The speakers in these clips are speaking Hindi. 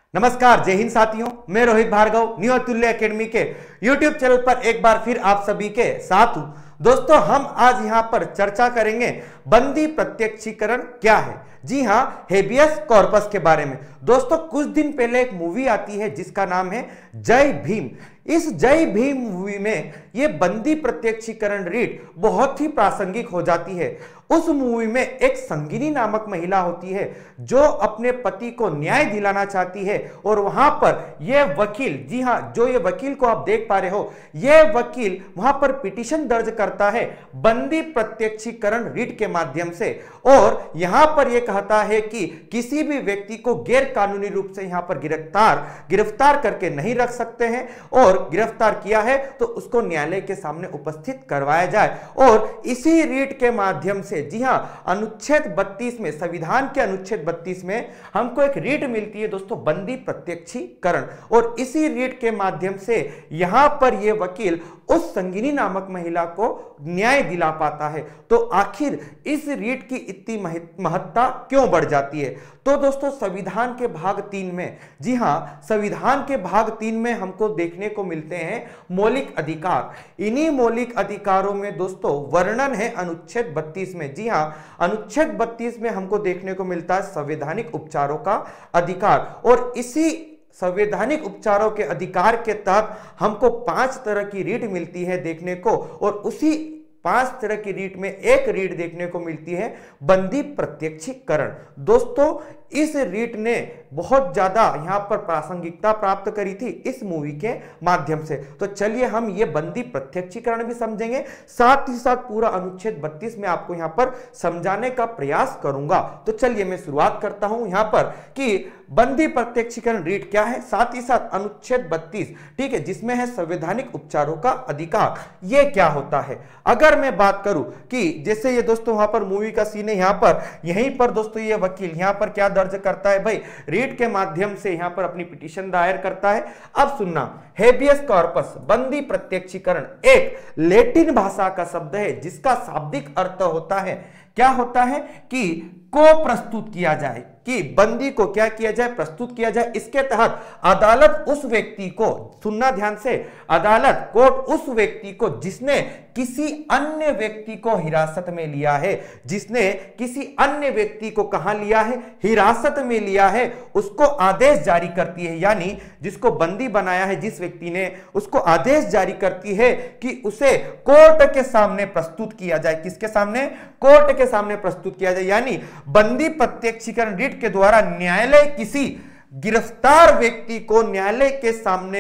नमस्कार, जय हिंद साथियों। मैं रोहित भार्गव न्यू अतुल्य एकेडमी के यूट्यूब चैनल पर एक बार फिर आप सभी के साथ हूं। दोस्तों, हम आज यहां पर चर्चा करेंगे बंदी प्रत्यक्षीकरण क्या है। जी हां, हेबियस कॉर्पस के बारे में। दोस्तों, कुछ दिन पहले एक मूवी आती है जिसका नाम है जय भीम। इस जय भीम मूवी में ये बंदी प्रत्यक्षीकरण रीट बहुत ही प्रासंगिक हो जाती है। उस मूवी में एक संगिनी नामक महिला होती है जो अपने पति को न्याय दिलाना चाहती है और वहां पर यह वकील, जी हां, जो ये वकील को आप देख पा रहे हो, यह वकील वहां पर पिटीशन दर्ज करता है बंदी प्रत्यक्षीकरण रीट के माध्यम से और यहां पर यह कहता है कि किसी भी व्यक्ति को गैर कानूनी रूप से यहां पर गिरफ्तार करके नहीं रख सकते हैं और गिरफ्तार किया है तो उसको न्यायालय के सामने उपस्थित करवाया जाए। और इसी रीट के माध्यम से, जी हां, अनुच्छेद 32 में, संविधान के अनुच्छेद 32 में हमको एक रीट मिलती है दोस्तों, बंदी प्रत्यक्षीकरण। और इसी रीट के माध्यम से यहां पर यह वकील उस संगिनी नामक महिला को न्याय दिला पाता है। तो आखिर इस रीट की इतनी महत्ता क्यों बढ़ जाती है? तो दोस्तों, संविधान के भाग 3 में, जी हां, संविधान के भाग 3 में हमको देखने को मिलते हैं मौलिक अधिकार। इन्हीं मौलिक अधिकारों में दोस्तों वर्णन है अनुच्छेद 32 में। जी हां, अनुच्छेद 32 में हमको देखने को मिलता है संवैधानिक उपचारों का अधिकार। और इसी संवैधानिक उपचारों के अधिकार के तहत हमको 5 तरह की रीट मिलती है देखने को, और उसी 5 तरह की रीट में एक रीट देखने को मिलती है बंदी प्रत्यक्षीकरण। दोस्तों, इस रीट ने बहुत ज्यादा यहां पर प्रासंगिकता प्राप्त करी थी इस मूवी के माध्यम से। तो चलिए हम ये बंदी प्रत्यक्षीकरण भी समझेंगे, साथ ही साथ पूरा अनुच्छेद 32 में आपको यहां पर समझाने का प्रयास करूंगा। तो चलिए मैं शुरुआत करता हूं यहां पर कि बंदी प्रत्यक्षीकरण रीट क्या है, साथ ही साथ अनुच्छेद 32, ठीक है, जिसमें है संवैधानिक उपचारों का अधिकार, ये क्या होता है। अगर मैं बात करूं कि जैसे ये दोस्तों वहां पर मूवी का सीन है, यहां पर यहीं पर दोस्तों ये वकील यहां पर क्या दर्ज करता है भाई, रीट के माध्यम से यहां पर अपनी पिटीशन दायर करता है। अब सुनना, हेबियस कॉर्पस बंदी प्रत्यक्षीकरण एक लैटिन भाषा का शब्द है जिसका शाब्दिक अर्थ होता है, क्या होता है कि को प्रस्तुत किया जाए, कि बंदी को क्या किया जाए, प्रस्तुत किया जाए। इसके तहत अदालत उस व्यक्ति को, सुनना ध्यान से, अदालत, कोर्ट उस व्यक्ति को जिसने किसी अन्य व्यक्ति को हिरासत में लिया है, जिसने किसी अन्य व्यक्ति को कहां लिया है, हिरासत में लिया है, उसको आदेश जारी करती है। यानी जिसको बंदी बनाया है जिस व्यक्ति ने, उसको आदेश जारी करती है कि उसे कोर्ट के सामने प्रस्तुत किया जाए। किसके सामने? कोर्ट के सामने प्रस्तुत किया जाए। यानी बंदी प्रत्यक्षीकरण रीट के द्वारा न्यायालय किसी गिरफ्तार व्यक्ति को न्यायालय के सामने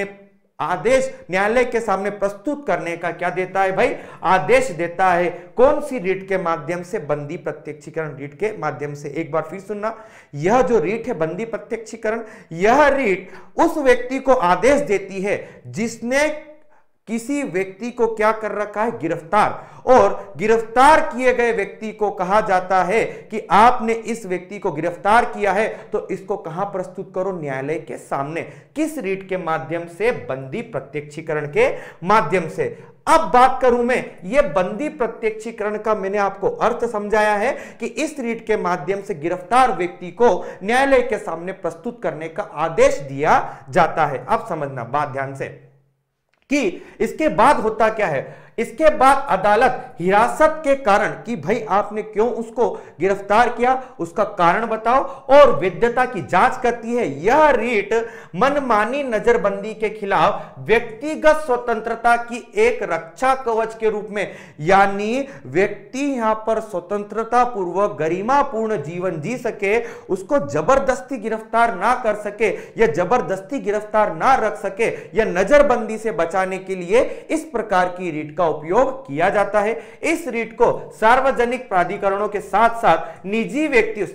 प्रस्तुत करने का क्या देता है भाई, आदेश देता है। कौन सी रीट के माध्यम से? बंदी प्रत्यक्षीकरण रीट के माध्यम से। एक बार फिर सुनना, यह जो रीट है बंदी प्रत्यक्षीकरण, यह रीट उस व्यक्ति को आदेश देती है जिसने किसी व्यक्ति को क्या कर रखा है, गिरफ्तार। और गिरफ्तार किए गए व्यक्ति को कहा जाता है कि आपने इस व्यक्ति को गिरफ्तार किया है तो इसको कहां प्रस्तुत करो, न्यायालय के सामने। किस रीट के माध्यम से? बंदी प्रत्यक्षीकरण के माध्यम से। अब बात करूं मैं, ये बंदी प्रत्यक्षीकरण का मैंने आपको अर्थ समझाया है कि इस रीट के माध्यम से गिरफ्तार व्यक्ति को न्यायालय के सामने प्रस्तुत करने का आदेश दिया जाता है। अब समझना बात ध्यान से कि इसके बाद होता क्या है। इसके बाद अदालत हिरासत के कारण, कि भाई आपने क्यों उसको गिरफ्तार किया, उसका कारण बताओ, और वैधता की जांच करती है। यह रीट मनमानी नजरबंदी के खिलाफ व्यक्तिगत स्वतंत्रता की एक रक्षा कवच के रूप में, यानी व्यक्ति यहां पर स्वतंत्रता पूर्वक गरिमापूर्ण जीवन जी सके, उसको जबरदस्ती गिरफ्तार ना कर सके या जबरदस्ती गिरफ्तार ना रख सके, या नजरबंदी से बचाने के लिए इस प्रकार की रीट का उपयोग किया जाता है। इस रीट को सार्वजनिक प्राधिकरणों के साथ साथ निजी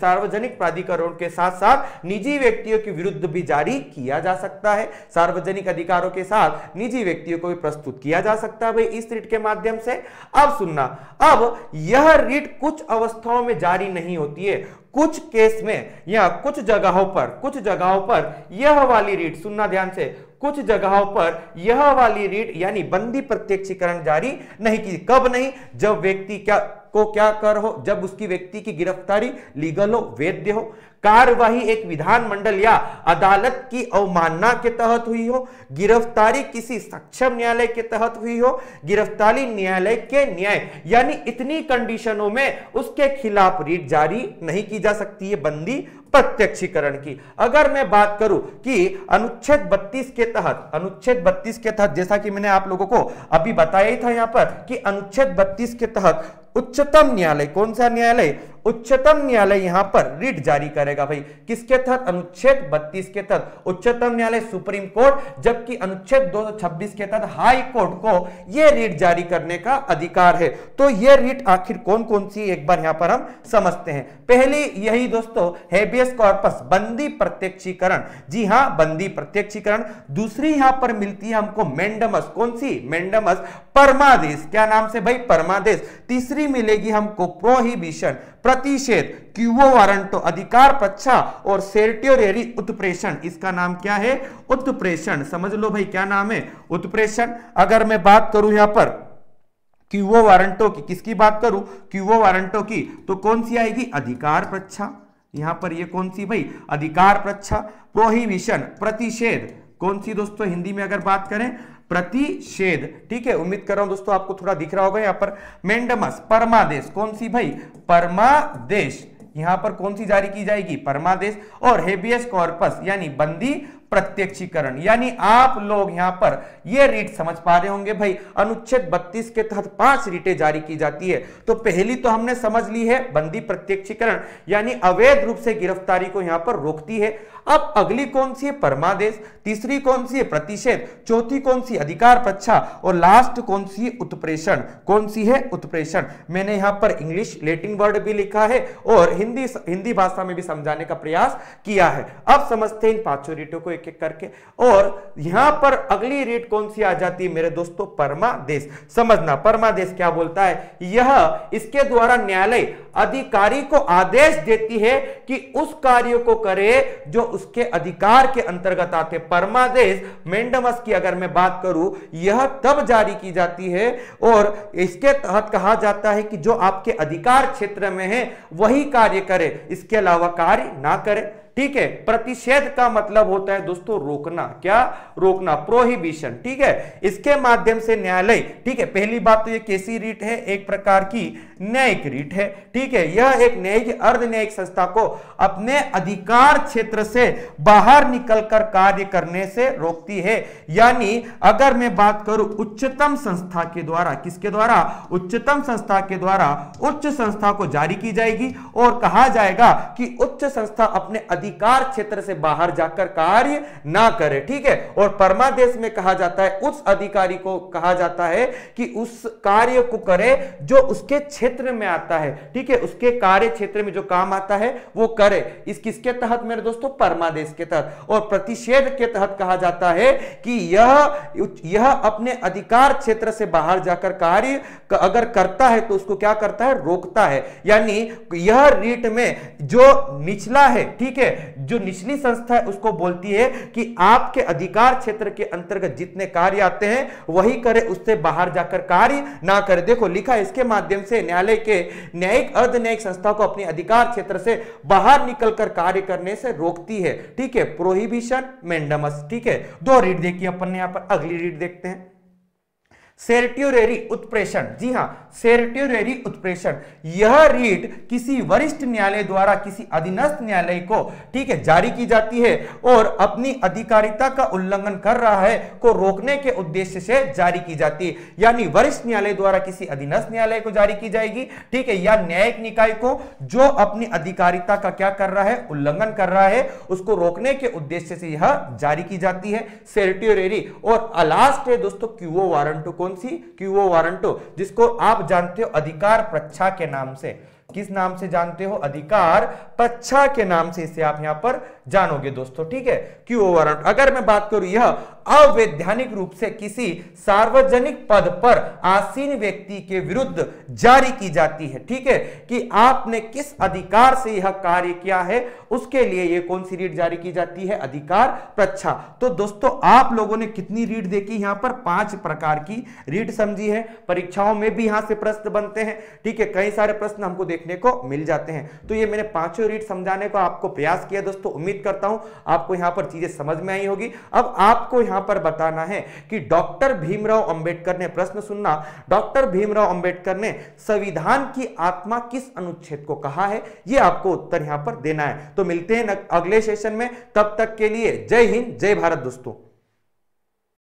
व्यक्तियों के विरुद्ध भी जारी किया जा सकता है। सार्वजनिक अधिकारों के साथ निजी व्यक्तियों को भी प्रस्तुत किया जा सकता है भाई इस रीट के माध्यम से। अब सुनना, अब यह रीट कुछ अवस्थाओं में जारी नहीं होती है, कुछ केस में या कुछ जगहों पर यह वाली रीट, सुनना ध्यान से, कुछ जगहों पर यह वाली रीट यानी बंदी प्रत्यक्षीकरण जारी नहीं की। कब नहीं? जब व्यक्ति क्या कर हो, जब उसकी व्यक्ति की गिरफ्तारी लीगल हो, वैध हो। कार्यवाही एक विधानमंडल या अदालत की अवमानना के तहत हुई हो, गिरफ्तारी किसी सक्षम न्यायालय के तहत हुई हो, गिरफ्तारी न्यायालय के न्याय, यानी इतनी कंडीशनों में उसके खिलाफ रीट जारी नहीं की जा सकती है बंदी प्रत्यक्षीकरण की। अगर मैं बात करूं कि अनुच्छेद 32 के तहत जैसा कि मैंने आप लोगों को अभी बताया ही था यहां पर कि अनुच्छेद 32 के तहत उच्चतम न्यायालय, कौन सा न्यायालय, उच्चतम न्यायालय यहां पर रिट जारी करेगा भाई। किसके तहत, अनुच्छेद 32 के तहत उच्चतम न्यायालय सुप्रीम कोर्ट, जबकि अनुच्छेद 226 के तहत हाई कोर्ट को यह रिट जारी करने का अधिकार है। तो यह रिट आखिर कौन कौन सी, एक बार यहां पर हम समझते हैं। पहली यही दोस्तों हेबियस कॉर्पस, बंदी प्रत्यक्षीकरण, जी हां बंदी प्रत्यक्षीकरण। दूसरी यहां पर मिलती है हमको मेंडमस, कौन सी, मेंडमस परमादेश, क्या नाम से भाई, परमादेश। तीसरी मिलेगी हमको प्रोहिबिशन, प्रतिषेध, क्यूओ वारंटो अधिकार पक्षा, और सेर्टियोरेरी उत्प्रेषण, इसका नाम क्या है, उत्प्रेषण। समझ लो भाई क्या नाम है, उत्प्रेषण। अगर मैं बात करूं यहां पर क्यूओ वारंटो की, किसकी बात करूं, क्यूओ वारंटो की, तो कौन सी आएगी, अधिकार पक्षा। यहां पर ये कौन सी भाई, अधिकार पक्षा। प्रोहिबिशन, प्रतिषेध, कौन सी दोस्तों, हिंदी में अगर बात करें प्रतिषेध, ठीक है। उम्मीद कर रहा हूं दोस्तों आपको थोड़ा दिख रहा होगा यहां पर। मेंडमस परमादेश, कौन सी भाई, परमादेश, यहां पर कौन सी जारी की जाएगी, परमादेश। और हेबियस कॉर्पस यानी बंदी प्रत्यक्षीकरण, यानी आप लोग यहां पर ये रीट समझ पा रहे होंगे भाई, अनुच्छेद 32 के तहत 5 रीटें जारी की जाती है। तो पहली तो हमने समझ ली है बंदी प्रत्यक्षीकरण, यानी अवैध रूप से गिरफ्तारी को यहां पर रोकती है। अब अगली कौन सी है, परमादेश। तीसरी कौन सी है, प्रतिषेध। चौथी कौन सी, अधिकार पक्षा। और लास्ट कौन सी है, उत्प्रेषण। कौन सी है, उत्प्रेषण। मैंने यहां पर इंग्लिश लैटिन वर्ड भी लिखा है और हिंदी भाषा में भी समझाने का प्रयास किया है। अब समझते हैं इन पांचों रीटों को एक एक करके। और यहां पर अगली रीट कौन सी आ जाती है मेरे दोस्तों, परमादेश। समझना परमादेश क्या बोलता है, यह इसके द्वारा न्यायालय अधिकारी को आदेश देती है कि उस कार्य को करे जो उसके अधिकार के अंतर्गत आते। परमादेश मेंडमस की अगर मैं बात करूं, यह तब जारी की जाती है और इसके तहत कहा जाता है कि जो आपके अधिकार क्षेत्र में है वही कार्य करे, इसके अलावा कार्य ना करे, ठीक है। प्रतिषेध का मतलब होता है दोस्तों रोकना, क्या, रोकना, प्रोहिबिशन, ठीक है। इसके माध्यम से न्यायालय, ठीक है, पहली बात तो ये कैसी रीट है, एक प्रकार की न्यायिक रीट है, ठीक है। यह एक न्यायिक अर्ध न्यायिक संस्था को अपने अधिकार क्षेत्र से बाहर निकलकर कार्य करने से रोकती है। यानी अगर मैं बात करूं उच्चतम संस्था के द्वारा, किसके द्वारा, उच्चतम संस्था के द्वारा उच्च संस्था को जारी की जाएगी और कहा जाएगा कि उच्च संस्था अपने अधिकार क्षेत्र से बाहर जाकर कार्य ना करे, ठीक है। और परमादेश में कहा जाता है उस अधिकारी को कहा जाता है कि उस कार्य को करे जो उसके क्षेत्र में आता है, ठीक है, उसके कार्य क्षेत्र में जो काम आता है वो करे। इस किसके तहत मेरे दोस्तों, परमादेश के तहत। और प्रतिषेध के तहत कहा जाता है कि यह अपने अधिकार क्षेत्र से बाहर जाकर कार्य अगर करता है तो उसको क्या करता है, रोकता है। यानी यह रीट में जो निचला है, ठीक है, जो निचली संस्था है उसको बोलती है कि आपके अधिकार क्षेत्र के अंतर्गत जितने कार्य आते हैं वही करे, उससे बाहर जाकर कार्य ना करे। देखो लिखा है, इसके माध्यम से न्यायालय के न्यायिक अर्ध न्यायिक संस्था को अपने अधिकार क्षेत्र से बाहर निकलकर कार्य करने से रोकती है, ठीक है। प्रोहिबिशन, मेंडमस, ठीक है। दो रीट देखिए अपन ने यहां पर। अगली रीट देखते हैं, सेर्टियोरेरी उत्प्रेषण। जी हां, सेर्टियोरेरी उत्प्रेषण, यह रीट किसी वरिष्ठ न्यायालय द्वारा किसी अधीनस्थ न्यायालय को, ठीक है, जारी की जाती है और अपनी अधिकारिता का उल्लंघन कर रहा है को रोकने के उद्देश्य से जारी की जाती है। यानी वरिष्ठ न्यायालय द्वारा किसी अधीनस्थ न्यायालय को जारी की जाएगी, ठीक है, या न्यायिक निकाय को जो अपनी अधिकारिता का क्या कर रहा है, उल्लंघन कर रहा है, उसको रोकने के उद्देश्य से यह जारी की जाती है, सेर्टियोरेरी। और लास्ट है दोस्तों क्यूओ वारंटो। कौन सी, क्यूओ वारंटो, जिसको आप जानते हो अधिकार पक्षा के नाम से। किस नाम से जानते हो, अधिकार पक्षा के नाम से इसे आप यहां पर जानोगे दोस्तों, ठीक है। क्यू वारंट, अगर मैं बात करूं, यह अवैधानिक रूप से किसी सार्वजनिक पद पर आसीन व्यक्ति के विरुद्ध जारी की जाती है, ठीक है, कि आपने किस अधिकार से यह कार्य किया है, उसके लिए यह कौन सी रीट जारी की जाती है, अधिकार प्रच्छा। तो दोस्तों आप लोगों ने कितनी रीट देखी, यहां पर 5 प्रकार की रीट समझी है। परीक्षाओं में भी यहां से प्रश्न बनते हैं, ठीक है, कई सारे प्रश्न हमको देखने को मिल जाते हैं। तो ये मैंने 5 रीट समझाने का आपको प्रयास किया दोस्तों। उम्मीद करता हूं आपको यहां पर चीजें समझ में आई होगी। अब आपको यहां पर बताना है कि डॉक्टर भीमराव अंबेडकर ने, प्रश्न सुनना, डॉक्टर भीमराव अंबेडकर ने संविधान की आत्मा किस अनुच्छेद को कहा है, यह आपको उत्तर यहां पर देना है। तो मिलते हैं अगले सेशन में, तब तक के लिए जय हिंद, जय भारत दोस्तों।